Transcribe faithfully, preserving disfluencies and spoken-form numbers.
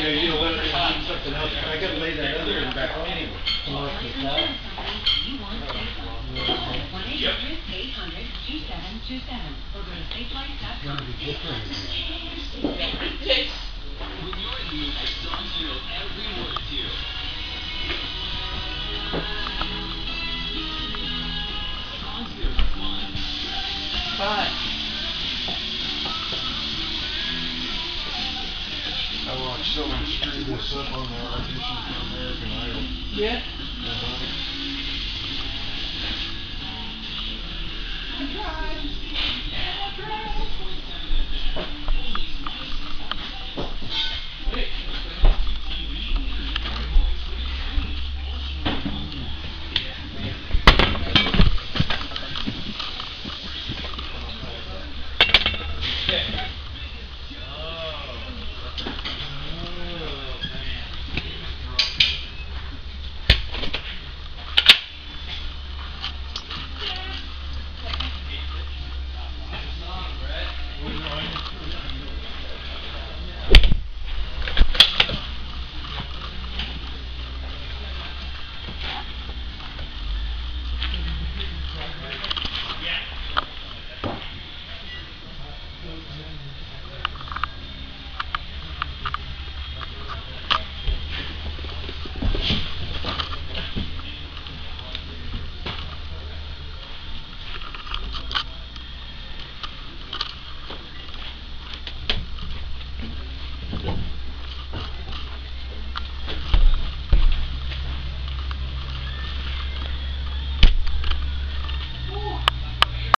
Yeah, you know what, I need something else, I gotta lay that other one back on anyway. Come off the top. one eight hundred eight hundred two seven two seven or go to safelight dot com. It's gonna be different. When you're in the mood for songs you know every word to. Songs that are fun. Fun. I watched someone screw this up on the audition for American Idol. Yeah? Uh-huh.